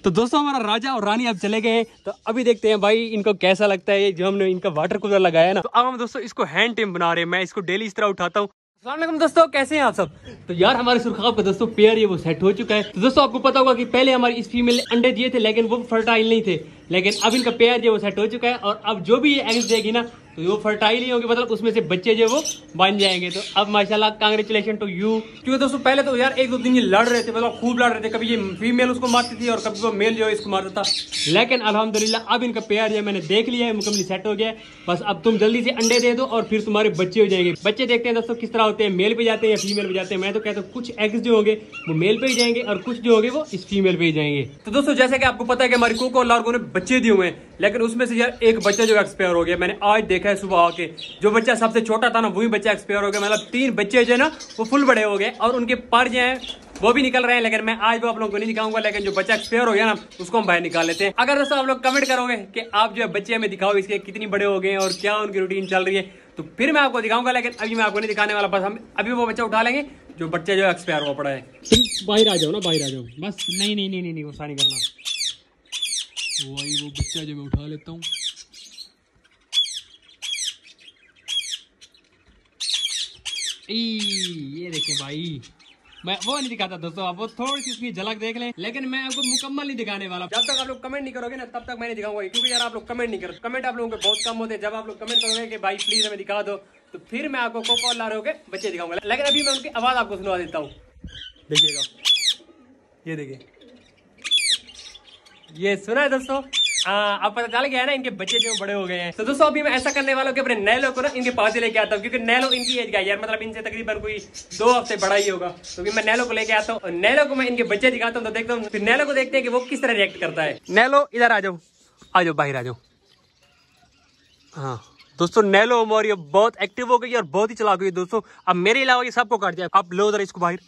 तो दोस्तों हमारा राजा और रानी अब चले गए हैं, तो अभी देखते हैं भाई इनको कैसा लगता है जो हमने इनका वाटर कूलर लगाया ना। तो अब हम दोस्तों इसको हैंड टेम बना रहे हैं, मैं इसको डेली इस तरह उठाता हूँ। अस्सलाम वालेकुम दोस्तों, कैसे हैं आप सब। तो यार हमारे सुरखाब का दोस्तों पेयर ये वो सेट हो चुका है। तो दोस्तों आपको पता होगा कि पहले हमारी इस फीमेल ने अंडे दिए थे लेकिन वो फर्टाइल नहीं थे, लेकिन अब इनका पेयर जो वो सेट हो चुका है और अब जो भी ये एग्स देगी ना तो वो फर्टाइल ही होंगे, मतलब उसमें से बच्चे जो वो बन जाएंगे। तो अब माशाल्लाह कांग्रेचुलेशन टू यू। क्योंकि दोस्तों पहले तो यार एक दो दिन ये लड़ रहे थे, मतलब खूब लड़ रहे थे, कभी ये फीमेल उसको मारती थी और कभी वो मेल जो है इसको मारता था। लेकिन अल्हम्दुलिल्लाह अब इनका पेयर जो मैंने देख लिया है, मुकम्मल सेट हो गया है। बस अब तुम जल्दी से अंडे दे दो और फिर तुम्हारे बच्चे हो जाएंगे। बच्चे देखते हैं दोस्तों किस तरह होते हैं, मेल पे जाते हैं या फीमेल पे जाते हैं। मैं तो कहता हूँ कुछ एग्स जो होंगे वो मेल पे ही जाएंगे और कुछ जो होंगे वो इस फीमेल पे ही जाएंगे। तो दोस्तों जैसे कि आपको पता है कि हमारी कोको और लार्गो ने बच्चे दिए हुए हैं, लेकिन उसमें से यार एक बच्चा जो एक्सपायर हो गया। मैंने आज देखा है सुबह आके, जो बच्चा सबसे छोटा था ना वही बच्चा एक्सपायर हो गया। मतलब 3 बच्चे जो है ना वो फुल बड़े हो गए और उनके पर जो है वो भी निकल रहे हैं, लेकिन मैं आज वो आप लोगों को नहीं दिखाऊंगा। लेकिन जो बच्चा एक्सपायर हो गया ना उसको हम बाहर निकाल लेते हैं। अगर दोस्तों आप लोग कमेंट करोगे कि आप जो है बच्चे हमें दिखाओ इसके कितनी बड़े हो गए और क्या उनकी रूटीन चल रही है, तो फिर मैं आपको दिखाऊंगा। लेकिन अभी मैं आपको नहीं दिखाने वाला, बस हम अभी वो बच्चा उठा लेंगे जो बच्चे जो एक्सपायर हुआ पड़ा है। तुम बाहर आ जाओ ना, बाहर आ जाओ बस। नहीं वो सारी करना वही वो बच्चा जो मैं उठा लेता हूँ। ये देखिए भाई, मैं वो नहीं दिखाता दोस्तों, आप वो थोड़ी सी उसकी झलक देख लें, लेकिन मैं आपको मुकम्मल नहीं दिखाने वाला। जब तक आप लोग कमेंट नहीं करोगे ना तब तक मैं नहीं दिखाऊंगा, क्योंकि यार आप लोग कमेंट नहीं करते। कमेंट आप लोगों के बहुत कम होते हैं। जब आप लोग कमेंट करोगे कि भाई प्लीज हमें दिखा दो, तो फिर मैं आपको कोको और लार्गो के बच्चे दिखाऊंगा। लेकिन अभी मैं उनकी आवाज आपको सुनवा देता हूँ, देखिएगा। ये देखिए, ये सुना है दोस्तों। अब पता चल गया है ना इनके बच्चे जो बड़े हो गए हैं। तो दोस्तों अभी मैं ऐसा करने वाला हूँ कि अपने नैलो को ना इनके पास ही लेके आता हूँ, क्योंकि नैलो इनकी एज का यार, मतलब इनसे तकरीबन कोई 2 हफ्ते बड़ा ही होगा। तो मैं नैलो को लेके आता हूँ और नैलो को मैं इनके बच्चे दिखाता हूँ। तो देखता हूँ फिर नैलो को देखते हैं कि वो किस तरह रिएक्ट करता है। नैलो इधर आ जाओ, आ जाओ बाहर आ जाओ। हाँ दोस्तों नैलो हमारी बहुत एक्टिव हो गई और बहुत ही चालाक हुई दोस्तों। अब मेरे अलावा ये सबको काट दिया। आप लो उधर इसको बाहर,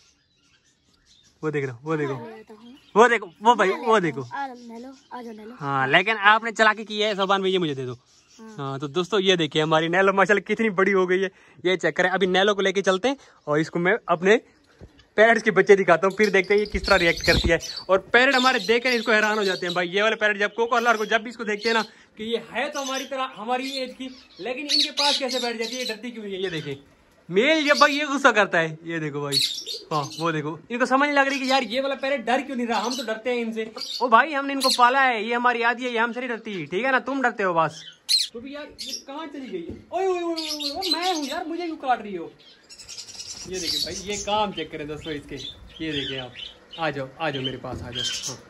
वो देख रहा, वो देखो वो भाई वो देखो। हाँ लेकिन आपने चालाकी की है सोबान भाई, ये मुझे दे दो। हाँ तो दोस्तों ये देखिए हमारी नैलो माशाल्लाह कितनी बड़ी हो गई है, ये चेक करें। अभी नैलो को लेके चलते हैं और इसको मैं अपने पैरट्स के बच्चे दिखाता हूँ, फिर देखते हैं ये किस तरह रिएक्ट करती है। और पैरट हमारे देख कर इसको हैरान हो जाते हैं भाई। ये वाले पैरट जब कोको और लार्गो जब भी इसको देखते हैं ना कि ये है तो हमारी तरह हमारी एज की, लेकिन इनके पास कैसे बैठ जाती है, ये डरती क्यों है। ये देखें मेल ये भाई ये गुस्सा करता है, ये देखो भाई। हाँ वो देखो, इनको समझ नहीं लग रही कि यार ये वाला पैरेट डर क्यों नहीं रहा, हम तो डरते हैं इनसे। ओ भाई हमने इनको पाला है, ये हमारी आदि है, ये हमसे नहीं डरती, ठीक है ना, तुम डरते हो बस। तो भी यार ये कहाँ चली गई है। ओए मैं हूँ यार, मुझे क्यों काट रही हो। ये देखिए भाई ये काम चेक करें दोस्तों इसके, ये देखिए आप। आ जाओ मेरे पास आ जाओ। हाँ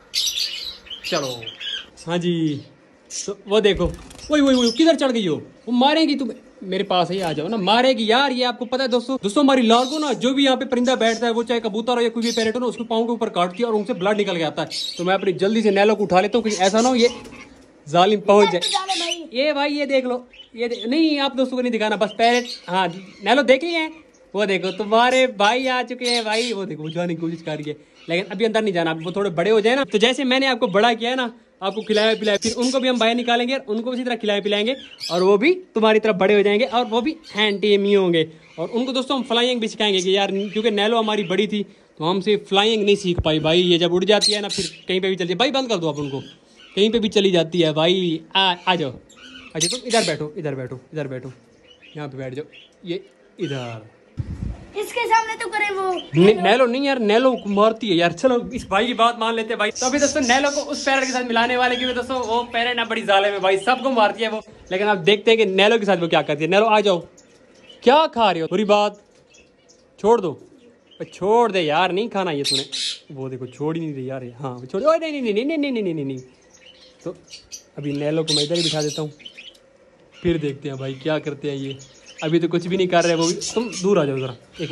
चलो हाँ जी। तो वो देखो वही किधर चढ़ गई हो, वो मारेगी तुम्हें। मेरे पास ही आ जाओ ना, मारेगी यार। ये आपको पता है दोस्तों हमारी लार्गो ना जो भी यहाँ पे परिंदा बैठता है, वो चाहे कबूतर हो या कोई भी पैरेट हो ना, उसको पाँव के ऊपर काटती है और उनसे ब्लड निकल के आता है। तो मैं अपनी जल्दी से नैलो को उठा लेता हूँ कि ऐसा ना हो ये जालिम पहुंच जाए। ये भाई ये देख लो, नहीं आप दोस्तों को नहीं दिखाना, बस पैरेट। हाँ नैलो देख लिए हैं, वो देखो तुम्हारे भाई आ चुके हैं भाई। वो देखो वो जाने की कोशिश कर रही है, लेकिन अभी अंदर नहीं जाना, वो थोड़े बड़े हो जाए ना। तो जैसे मैंने आपको बड़ा किया है ना, आपको खिलाया पिलाया, फिर उनको भी हम बाहर निकालेंगे और उनको इसी तरह खिलाए पिलाएंगे और वो भी तुम्हारी तरफ बड़े हो जाएंगे और वो भी हैंड टेम ही होंगे। और उनको दोस्तों हम फ्लाइंग भी सिखाएंगे कि यार, क्योंकि नैलो हमारी बड़ी थी तो हमसे फ्लाइंग नहीं सीख पाई भाई। ये जब उड़ जाती है ना फिर कहीं पे भी चलती है भाई, बंद कर दो आप उनको, कहीं पे भी चली जाती है भाई। आ जाओ अच्छा तुम इधर बैठो, यहाँ पे बैठ जाओ। ये इधर इसके सामने तो करे वो नैलो नहीं यार, नैलो मारती है यार। चलो इस भाई की बात मान लेते हैं भाई। तो अभी दोस्तों नैलो को उस पैरेट के साथ मिलाने वाले, क्योंकि दोस्तों वो पैरेट ना बड़ी जालिम है भाई, सबको मारती है वो। लेकिन आप देखते हैं कि नैलो के साथ वो क्या करती है। नैलो आ जाओ, क्या खा रही हो, बुरी बात छोड़ दो, छोड़ दे यार, नहीं खाना ये तूने। वो देखो छोड़ ही नहीं रही यार। हाँ छोड़, नहीं। तो अभी नैलो को मैं इधर ही बिठा देता हूँ, फिर देखते हैं भाई क्या करते हैं ये। अभी तो कुछ भी नहीं कर रहे वो भी। तुम दूर आ जाओ जरा, एक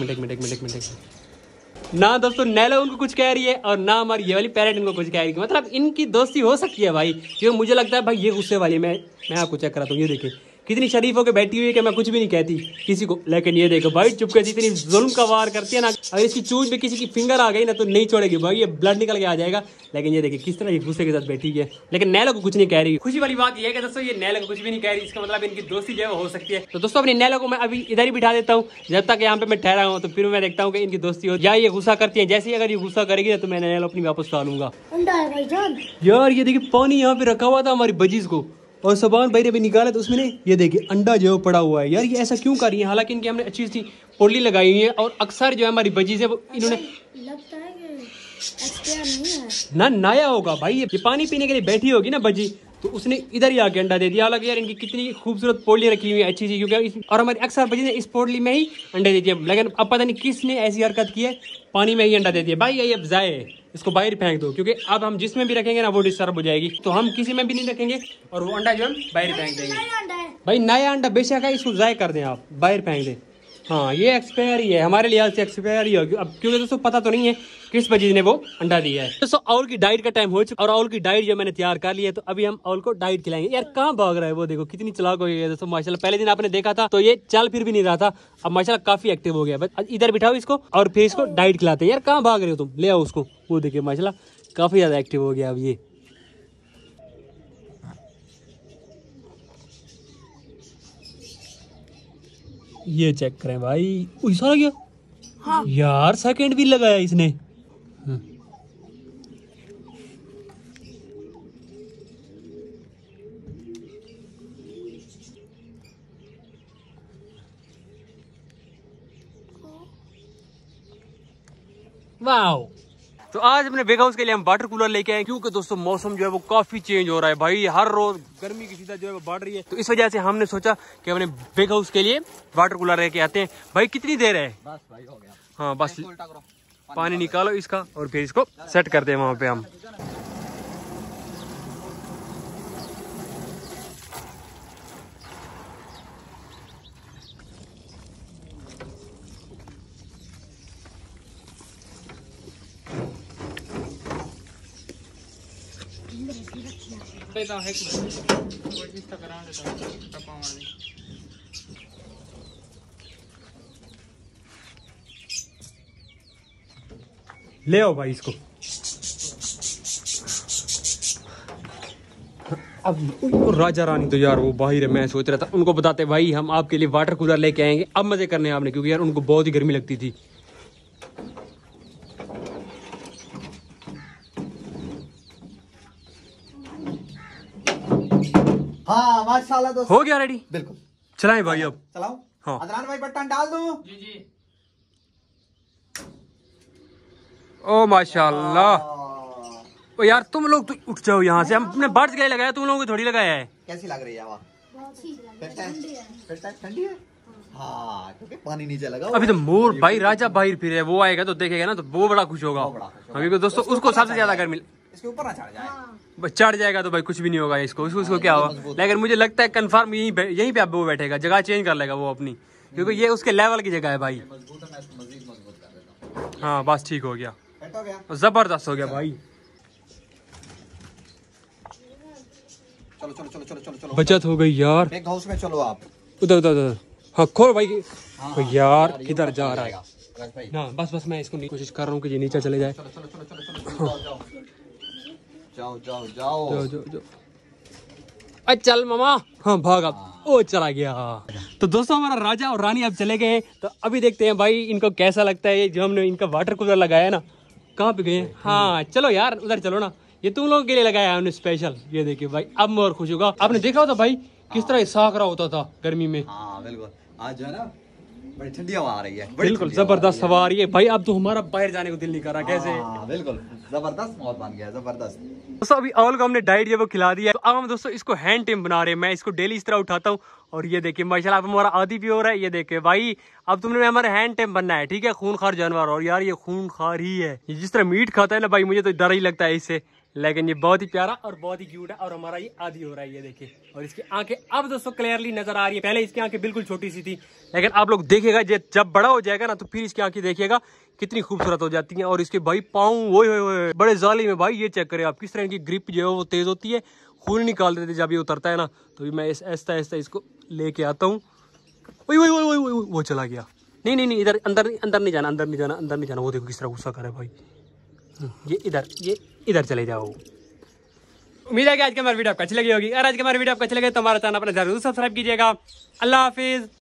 मिनट। ना दोस्तों नैलो उनको कुछ कह रही है और ना हमारी ये वाली पैरेट इनको कुछ कह रही है। मतलब इनकी दोस्ती हो सकती है भाई, क्योंकि मुझे लगता है भाई ये गुस्से वाली है। मैं आपको चेक कराता हूँ, ये देखिए कितनी शरीफ होकर बैठी हुई है कि मैं कुछ भी नहीं कहती किसी को। लेकिन ये देखो भाई चुपके से इतनी जुल्म का वार करती है ना, अगर इसकी चूंच में किसी की फिंगर आ गई ना तो नहीं छोड़ेगी भाई, ये ब्लड निकल के आ जाएगा। लेकिन ये देखिए किस तरह ये गुस्से के साथ बैठी है, लेकिन नैलो को कुछ नहीं कह रही। खुशी वाली बात ये है कि दोस्तों ये नैलो को कुछ भी नहीं कह रही, इसका मतलब इनकी दोस्ती जो है हो सकती है। तो दोस्तों अपनी नैलो को मैं अभी इधर ही बिठा देता हूँ जब तक यहाँ पे मैं ठहरा हूँ, तो फिर मैं देखता हूँ कि इनकी दोस्ती हो या ये गुस्सा करती है। जैसे ही अगर ये गुस्सा करेगी ना तो मैं नैलो अपनी वापस डालूंगा। अंडा है भाईजान। यार ये देखिए पानी यहाँ पे रखा हुआ था हमारी बजीज को, और सबान भाई ने भी निकाला तो उसमें ये देखिए अंडा जो पड़ा हुआ है। यार ये ऐसा क्यों कर रही है, हालांकि इनकी हमने अच्छी सी पोटली लगाई हुई है और अक्सर जो है हमारी बजीज है वो इन्होंने लगता है कि एक्सपायर नहीं है ना नया होगा भाई। ये पानी पीने के लिए बैठी होगी ना बजी, तो उसने इधर ही आके अंडा दे दिया। हालांकि यार इनकी कितनी खूबसूरत पोटली रखी हुई है अच्छी सी, क्योंकि और हमारी अक्सर बजी ने इस पोटली में ही अंडे देती है। लेकिन अब पता नहीं किसने ऐसी हरकत की है, पानी में ही अंडा दे दिया। भाई ये अब जाए, इसको बाहर फेंक दो, क्योंकि अब हम जिसमें भी रखेंगे ना वो डिस्टर्ब हो जाएगी, तो हम किसी में भी नहीं रखेंगे और वो अंडा जो हम बाहर फेंक देंगे। अंडा है भाई नया अंडा बेशक है, इसको जाए कर दें आप, बाहर फेंक दें। हाँ ये एक्सपायर ही है, हमारे लिहाज से एक्सपायर ही हो अब, क्योंकि दोस्तों पता तो नहीं है किस बजीज ने वो अंडा दिया है। दोस्तों आउल की डाइट का टाइम हो चुका और आउल की डाइट जो मैंने तैयार कर ली है, तो अभी हम आउल को डाइट खिलाएंगे। यार कहाँ भाग रहा है वो, देखो कितनी चालाक हो गई है दोस्तों माशाल्लाह। पहले दिन आपने देखा था तो ये चल फिर भी नहीं रहा था, अब माशाल्लाह काफी एक्टिव हो गया। बस इधर बिठाओ इसको और फिर इसको डाइट खिलाते हैं। यार कहाँ भाग रहे हो तुम, ले आओ उसको। वो देखिए माशाल्लाह काफी ज्यादा एक्टिव हो गया अब ये चेक करें भाई। सारा गया। हाँ। यार सेकंड भी लगाया इसने। वाओ। तो आज अपने बेग हाउस के लिए हम वाटर कूलर लेके आए, क्योंकि दोस्तों मौसम जो है वो काफी चेंज हो रहा है भाई। हर रोज गर्मी की शिद्दत जो है वो बढ़ रही है, तो इस वजह से हमने सोचा कि अपने बेग हाउस के लिए वाटर कूलर लेके आते हैं। भाई कितनी देर है? बस भाई हो गया। हाँ बस पानी निकालो इसका और फिर इसको सेट करते हैं वहां पे हम। ले आओ भाई इसको। अब राजा रानी तो यार वो बाहर है, मैं सोच रहा था उनको बताते भाई हम आपके लिए वाटर कूलर लेके आएंगे, अब मजे करने आपने, क्योंकि यार उनको बहुत ही गर्मी लगती थी। हाँ माशाल्लाह दोस्तों हो गया रेडी, बिल्कुल चलाएं भाई अब। चलाओ। हाँ अदनान भाई बटन डाल दूं। जी जी। ओ माशाल्लाह। ओ यार तुम लोग तो उठ जाओ यहाँ से, हम अपने बर्ड्स के लिए लगाया, तुम लोगों को थोड़ी लगाया है। कैसी लग रही है हवा? ठंडी है। हाँ क्योंकि पानी नीचे लगा। अभी तो मोर भाई राजा बाहर फिर है, वो आएगा तो देखेगा ना तो वो बड़ा खुश होगा, क्योंकि दोस्तों उसको सबसे ज्यादा गर्मी। इसके ऊपर ना चढ़ जाए। चढ़ जाएगा तो भाई कुछ भी नहीं होगा इसको क्या होगा। लेकिन मुझे लगता है कंफर्म यहीं पे अब वो बैठेगा, जगह चेंज कर लेगा वो अपनी, क्योंकि ये उसके लेवल की जगह है भाई। हाँ बस ठीक हो गया, जबरदस्त हो गया भाई। चलो चलो चलो चलो चलो चलो बचत हो गई यार। बेग हाउस में चलो आप। उधर उधर उधर। हाँ खोल भाई। हाँ, यार किधर जा रहा है? भाई ना बस मैं इसको कोशिश कर रहा हूँ कि ये नीचे चले जाए। चलो चलो चलो चलो चलो जाओ जाओ जाओ जो जो जो अरे चल मामा। हाँ भागा। ओ चला गया। तो दोस्तों हमारा राजा और रानी अब चले गए, तो अभी देखते हैं भाई इनको कैसा लगता है जो हमने इनका वाटर कूलर लगाया ना। कहाँ पे गए? हाँ चलो यार उधर चलो ना, ये तुम लोगों के लिए लगाया है हमने स्पेशल। ये देखिए भाई अब मैं और खुश होगा। आपने देखा होता भाई किस तरह साख रहा होता था गर्मी में। हाँ बिल्कुल, आज जो है ना बड़ी ठंडी हवा आ रही है, बिल्कुल जबरदस्त हवा आ रही है भाई। अब तो हमारा बाहर जाने को दिल नहीं कर रहा। कैसे? बिल्कुल जबरदस्त माहौल बन गया, जबरदस्त। दोस्तों अभी अवल को हमने डाइट जो वो खिला दिया है, तो अब हम दोस्तों इसको हैंड टिम बना रहे हैं। मैं इसको डेली इस तरह उठाता हूँ और ये देखिए माशाल्लाह अब हमारा आदि भी हो रहा है। ये देखिए भाई अब तुमने हमारे हैंड टिम बनना है, ठीक है? खूनखार जानवर, और यार ये खूनखार ही है। ये जिस तरह मीट खाता है ना भाई, मुझे तो डर ही लगता है इससे, लेकिन ये बहुत ही प्यारा और बहुत ही क्यूट है और हमारा ये आदि हो रहा है। ये देखिए, और इसकी आंखें अब दोस्तों क्लियरली नजर आ रही है। पहले इसकी आंखें बिल्कुल छोटी सी थी, लेकिन आप लोग देखेगा जब बड़ा हो जाएगा ना तो फिर इसकी आंखें देखिएगा कितनी खूबसूरत हो जाती हैं। और इसके भाई पाँव वो बड़े जालिम है भाई। ये चेक करें आप किस तरह की ग्रिप जो है वो तेज होती है, खून निकाल देते जब ये उतरता है ना। तो मैं ऐसा ऐसा इसको लेके आता हूँ। वो चला गया। नहीं, इधर अंदर नहीं जाना। वो देखो किस तरह गुस्सा कर रहा है भाई। ये इधर चले जाओ। उम्मीद है कि आज की हमारी वीडियो आपको अच्छी लगी होगी। अगर आज की हमारी वीडियो आपको अच्छी लगे तो हमारा चैनल अपना जरूर सब्सक्राइब कीजिएगा। अल्लाह हाफिज।